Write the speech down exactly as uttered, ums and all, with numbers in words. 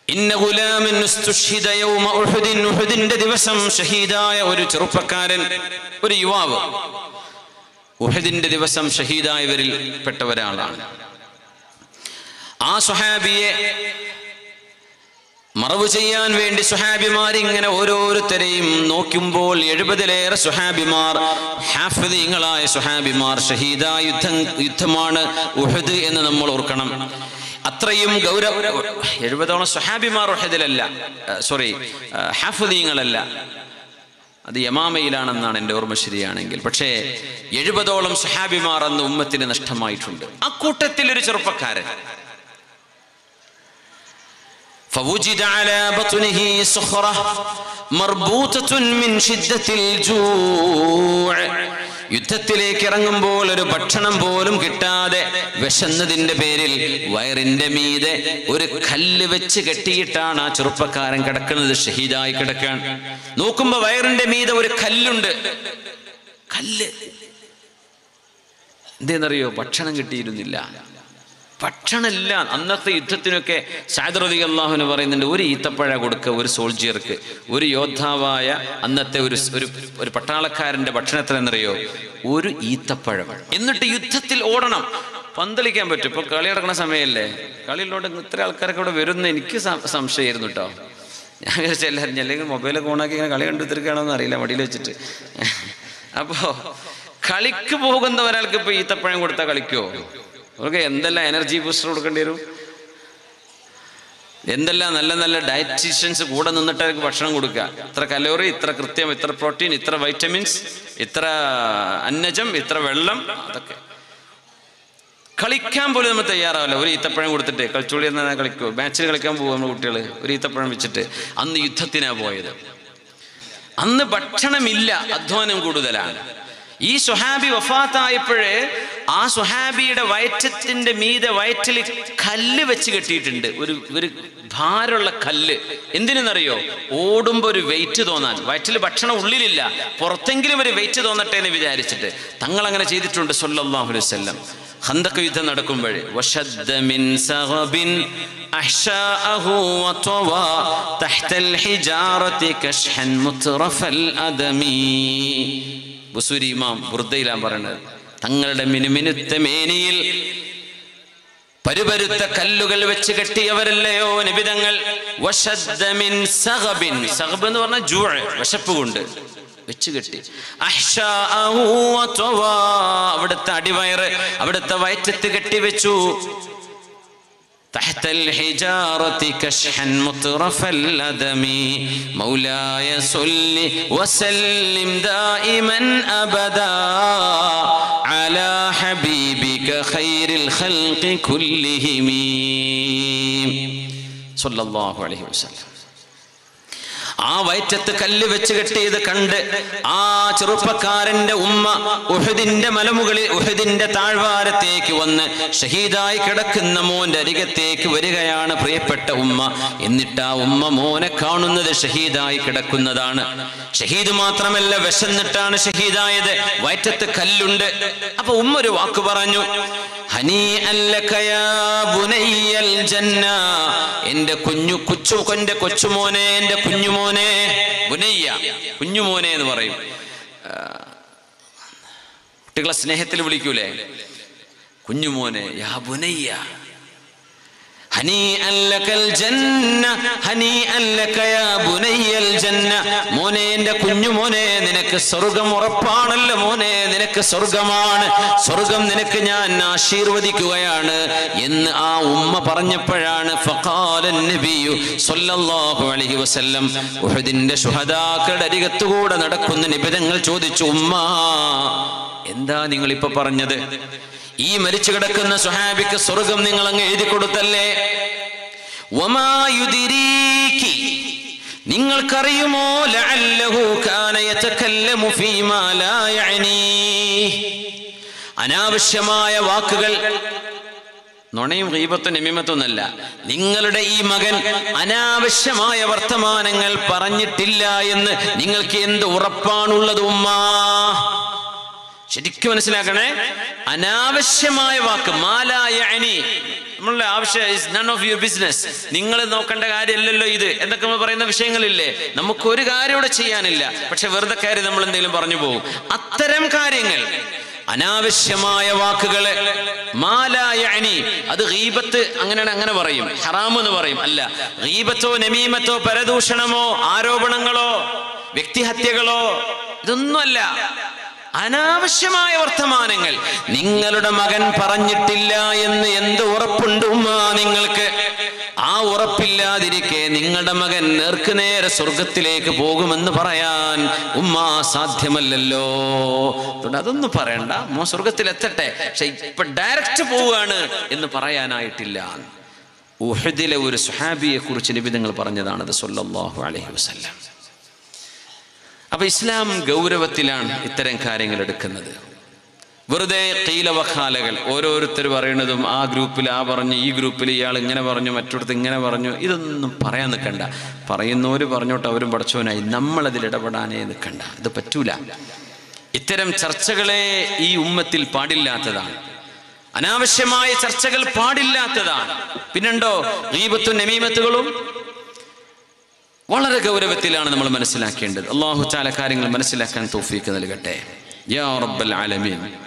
ഇന്ന ഗുലാമൻ ഉസ്തുഷ്ഹിദ യൗമ ഉഹുദിൻ, ഉഹുദിന്റെ ദിവസം ഷഹീദായ ഒരു ചെറുപ്പക്കാരൻ, ഒരു യുവാവ് ഉഹുദിന്റെ ദിവസം ഷഹീദായവരിൽ പെട്ട ഒരാളാണ്. ആ സ്വഹാബിയെ മറവ് ചെയ്യാൻ വേണ്ടി സ്വഹാബിമാരിങ്ങനെ ഓരോരുത്തരെയും നോക്കുമ്പോൾ എഴുപതിലേറെ സ്വഹാബിമാർ, ഹാഫിദീങ്ങളായ സ്വഹാബിമാർ, ഷഹീദായ യുദ്ധം യുദ്ധമാണ് ഉഹുദ് എന്ന് നമ്മൾ ഓർക്കണം. അത്രയും ഗൗരവ എഴുപതോളം സ്വഹാബിമാർ ഉഹദിലല്ല, സോറി ഹാഫിദീങ്ങളല്ല, അത് യമാമയിലാണെന്നാണ് എൻ്റെ ഓർമ്മ ശരിയാണെങ്കിൽ. പക്ഷേ എഴുപതോളം സ്വഹാബിമാർ അന്ന് ഉമ്മത്തിന് നഷ്ടമായിട്ടുണ്ട്. ആ കൂട്ടത്തിൽ ഒരു ചെറുപ്പക്കാരൻ فوجد على بطنه صخرة مربوطة من شدة الجوع. യുദ്ധത്തിലേക്ക് ഇറങ്ങുമ്പോൾ ഒരു ഭക്ഷണം പോലും കിട്ടാതെ വിശന്നതിന്റെ പേരിൽ വയറിന്റെ മീതെ ഒരു കല്ല് വെച്ച് കെട്ടിയിട്ടാണ് ആ ചെറുപ്പക്കാരൻ കിടക്കുന്നത്. ഷഹീദായി കിടക്കാൻ നോക്കുമ്പോ വയറിന്റെ മീതെ ഒരു കല്ലുണ്ട്. കല്ല് എന്തേന്നറിയോ? ഭക്ഷണം കിട്ടിയിരുന്നില്ല, ഭക്ഷണമില്ല. അന്നത്തെ യുദ്ധത്തിനൊക്കെ സഅദ് റളിയല്ലാഹു അൻഹു പറയുന്നുണ്ട്, ഒരു ഈത്തപ്പഴ കൊടുക്കുക ഒരു സോൾജിയർക്ക്, ഒരു യോദ്ധാവായ അന്നത്തെ ഒരു ഒരു പട്ടാളക്കാരന്റെ ഭക്ഷണത്തിൽ എന്നറിയോ? ഒരു ഈത്തപ്പഴം. എന്നിട്ട് യുദ്ധത്തിൽ ഓടണം, പന്തളിക്കാൻ പറ്റും. ഇപ്പൊ കളി നടക്കുന്ന സമയമല്ലേ, കളിയിലോട്ട് ഇത്ര ആൾക്കാരൊക്കെ ഇവിടെ വരുന്ന എനിക്ക് സംശയമായിരുന്നു കേട്ടോ. ഞാൻ വിചാരിച്ച എല്ലാവരും അല്ലെങ്കിൽ മൊബൈലൊക്കെ ഓണാക്കി ഇങ്ങനെ കളി കണ്ടു തീർക്കുകയാണോന്ന് അറിയില്ല, വടിയിൽ വെച്ചിട്ട്. അപ്പോ കളിക്ക് പോകുന്ന ഒരാൾക്ക് ഇപ്പൊ ഈത്തപ്പഴം കൊടുത്താൽ കളിക്കുമോ? അവർക്ക് എന്തെല്ലാം എനർജി ബൂസ്റ്റർ കൊടുക്കേണ്ടി വരും, എന്തെല്ലാം നല്ല നല്ല ഡയറ്റീഷ്യൻസ് കൂടെ നിന്നിട്ട് അവർക്ക് ഭക്ഷണം കൊടുക്കുക. ഇത്ര കലോറി, ഇത്ര കൃത്യം, ഇത്ര പ്രോട്ടീൻ, ഇത്ര വൈറ്റമിൻസ്, ഇത്ര അന്നജം, ഇത്ര വെള്ളം. അതൊക്കെ കളിക്കാൻ പോലും നമ്മൾ തയ്യാറാവില്ല. ഒരു ഈത്തപ്പഴം കൊടുത്തിട്ട് കളിച്ചോളി എന്നാൽ കളിക്കുമോ? മാച്ചിന് കളിക്കാൻ പോകും നമ്മുടെ കുട്ടികൾ ഒരു ഈത്തപ്പഴം വെച്ചിട്ട്. അന്ന് യുദ്ധത്തിനാ പോയത്. അന്ന് ഭക്ഷണമില്ല, അധ്വാനം കൂടുതലാണ്. ഈ സ്വഹാബി വഫാത്തായപ്പോഴേ ആ സ്വഹാബിയുടെ വയറ്റത്തിന്റെ മീതെ വയറ്റിൽ കല്ല് വെച്ച് കെട്ടിയിട്ടുണ്ട്, ഒരു ഒരു ഭാരമുള്ള കല്ല്. എന്തിനെന്നറിയോ? ഓടുമ്പോ ഒരു വെയിറ്റ് തോന്നാൻ. വയറ്റിൽ ഭക്ഷണം ഉള്ളിലില്ല, പുറത്തെങ്കിലും ഒരു വെയിറ്റ് തോന്നട്ടെ എന്ന് വിചാരിച്ചിട്ട് തങ്ങൾ അങ്ങനെ ചെയ്തിട്ടുണ്ട് സ്വല്ലല്ലാഹു അലൈഹി വസല്ലം. ഖന്തഖ് യുദ്ധം നടക്കുമ്പോഴേ വശദ്ദ മിൻ സഗബിൻ അഹ്ശാഅഹു വതവാ തഹ്തൽ ഹിജാറതി കശ്ഹൻ മുത്രഫൽ അദമി. ബുസൂരി ഇമാം ബുർദയിലാണ് പറയുന്നത്, തങ്ങളുടെ മിനുമിനുത്ത മേനിയിൽ പരുപരുത്ത കല്ലുകൾ വെച്ച് കെട്ടിയവരല്ലയോ നബിതങ്ങൾ. വശദ്ദ മിൻ സഗബിൻ, സഗബ് എന്ന് പറഞ്ഞാൽ ജൂഅ്, വിശപ്പ് കൊണ്ട് വെച്ച് കെട്ടി. അഹ്ശാഅഹു വതവാ, അവിടുത്തെ അടിവയറ്, അവിടുത്തെ വയറ്റത്ത് കെട്ടി വെച്ചു. تحت الحجارة كشحا مطرف الأدم مولاي صل وسلم دائما أبدا على حبيبك خير الخلق كلهم صلى الله عليه وسلم. ആ വയറ്റത്ത് കല്ല് വെച്ച് കെട്ടിയത് കണ്ട് ആ ചെറുപ്പക്കാരന്റെ ഉമ്മ ഉഹദിന്റെ മലമുകളിൽ ഉഹദിന്റെ താഴ്വാരത്തേക്ക് വന്ന് ഷഹീദായി കിടക്കുന്ന മോന്റെ അരികത്തേക്ക് വരികയാണ് പ്രിയപ്പെട്ട ഉമ്മ. എന്നിട്ട് ആ ഉമ്മ മോനെ കാണുന്നത് ഷഹീദായി കിടക്കുന്നതാണ്. ഷഹീദ് മാത്രമല്ല, വിശന്നിട്ടാണ് ഷഹീദായത്, വയറ്റത്ത് കല്ലുണ്ട്. അപ്പൊ ഉമ്മ ഒരു വാക്ക് പറഞ്ഞു, ഹനീഅൻ ലക യാ ബുനയ്യൽ ജന്ന, എന്റെ കുഞ്ഞു കൊച്ചു എന്റെ കൊച്ചുമോനെ, എന്റെ കുഞ്ഞുമോനെ. ബുനയ്യ കുഞ്ഞുമോനെ എന്ന് പറയും, കുട്ടികളെ സ്നേഹത്തിൽ വിളിക്കൂലേ, കുഞ്ഞുമോനെ. യാ ബുനയ്യ ഹനീഅൻ ലകൽ ജന്ന, ഹനീഅൻ ലക യാ ബുനയ്യൽ ജന്ന, മോനെ എന്റെ കുഞ്ഞുമോനെ, നിനക്ക് സ്വർഗ്ഗം ഉറപ്പാണല്ലോ മോനെ, നിനക്ക് സ്വർഗ്ഗമാണ്, സ്വർഗ്ഗം നിനക്ക് ഞാൻ ആശീർവദിക്കുകയാണ് എന്ന് ആ ഉമ്മ പറഞ്ഞപ്പോഴാണ് ഫഖാലൻ നബിയു സ്വല്ലല്ലാഹു അലൈഹി വസല്ലം, ഉഹദിന്റെ ശുഹദാക്കളുടെ അരികത്തുകൂടെ നടക്കുന്ന നിബിതങ്ങൾ ചോദിച്ചു, ഉമ്മ എന്താ നിങ്ങൾ ഇപ്പൊ പറഞ്ഞത്? ഈ മരിച്ചു കിടക്കുന്ന സ്വഹാബിക്ക് സ്വർഗ്ഗം നിങ്ങൾ അങ്ങ് എഴുതി കൊടുത്തല്ലേ? വമാ യുദ്രീകി, നിങ്ങൾക്കറിയുമോ ലഅല്ലഹു കാന യതകല്ലമു ഫീമാ ലാ യഅനി, അനാവശ്യമായ വാക്കുകൾ, നുണയും ഗീബത്തും നമീമത്തൊന്നല്ല, നിങ്ങളുടെ ഈ മകൻ അനാവശ്യമായ വർത്തമാനങ്ങൾ പറഞ്ഞിട്ടില്ല എന്ന് നിങ്ങൾക്ക് എന്ത് ഉറപ്പാണുള്ളത് ഉമ്മ? ശരിക്കും മനസ്സിലാക്കണേ. അനാവശ്യമായ വാക്ക് മാലാ യഅനി, നമ്മളുടെ ആവശ്യം is none of your business, നിങ്ങൾ നോക്കേണ്ട കാര്യമല്ലല്ലോ ഇത് എന്നൊക്കെ നമ്മൾ പറയുന്ന വിഷയങ്ങളില്ലേ, നമുക്കൊരു കാര്യം ഇവിടെ ചെയ്യാനില്ല, പക്ഷെ വെറുതെ കാര്യം നമ്മൾ എന്തെങ്കിലും പറഞ്ഞു പോകും. അത്തരം കാര്യങ്ങൾ, അനാവശ്യമായ വാക്കുകള്, മാലാ യഅനി, അത് ഗീബത്ത് അങ്ങനെയാണ്, അങ്ങനെ പറയും, ഹറാം എന്ന് പറയും. അല്ല, ഗീബത്തോ നമീമത്തോ പരദൂഷണമോ ആരോപണങ്ങളോ വ്യക്തിഹത്യകളോ ഇതൊന്നുമല്ല. അനാവശ്യമായ വർത്തമാനങ്ങൾ. നിങ്ങളുടെ മകൻ പറഞ്ഞിട്ടില്ല എന്ന് എന്ത് ഉറപ്പുണ്ട് ഉമ്മ നിങ്ങൾക്ക്? ആ ഉറപ്പില്ലാതിരിക്കെ നിങ്ങളുടെ മകൻ നേർക്കുനേരെ സ്വർഗത്തിലേക്ക് പോകുമെന്ന് പറയാൻ ഉമ്മ സാധ്യമല്ലല്ലോ. അതുകൊണ്ട് അതൊന്നും പറയണ്ട, മോ സ്വർഗത്തിലെത്തട്ടെ, പക്ഷെ ഇപ്പൊ ഡയറക്റ്റ് പോവുകയാണ് എന്ന് പറയാനായിട്ടില്ല. ഉഹദിലെ ഒരു സുഹാബിയെ കുറിച്ച് നബി തങ്ങൾ പറഞ്ഞതാണത് സല്ലല്ലാഹു അലൈഹി വസല്ലം. അപ്പൊ ഇസ്ലാം ഗൗരവത്തിലാണ് ഇത്തരം കാര്യങ്ങൾ എടുക്കുന്നത്. വെറുതെ കീലവഖാലകൾ, ഓരോരുത്തർ പറയുന്നതും ആ ഗ്രൂപ്പിൽ ആ പറഞ്ഞു, ഈ ഗ്രൂപ്പിൽ ഇയാൾ ഇങ്ങനെ പറഞ്ഞു, മറ്റൊരുത്ത് ഇങ്ങനെ പറഞ്ഞു, ഇതൊന്നും പറയാൻ നിൽക്കണ്ട. പറയുന്നവര് പറഞ്ഞോട്ട് അവരും പഠിച്ചവനായി, നമ്മളതിൽ ഇടപെടാനേ നിൽക്കണ്ട. ഇത് പറ്റൂല. ഇത്തരം ചർച്ചകളെ ഈ ഉമ്മത്തിൽ പാടില്ലാത്തതാണ്. അനാവശ്യമായ ചർച്ചകൾ പാടില്ലാത്തതാണ്. പിന്നെണ്ടോ ഗീബത്തും നമീമത്തുകളും വളരെ ഗൗരവത്തിലാണ് നമ്മൾ മനസ്സിലാക്കേണ്ടത്. അല്ലാഹു തആല കാര്യങ്ങൾ മനസ്സിലാക്കാൻ തൗഫീഖ് നൽകട്ടെ. യാ റബ്ബൽ ആലമീൻ.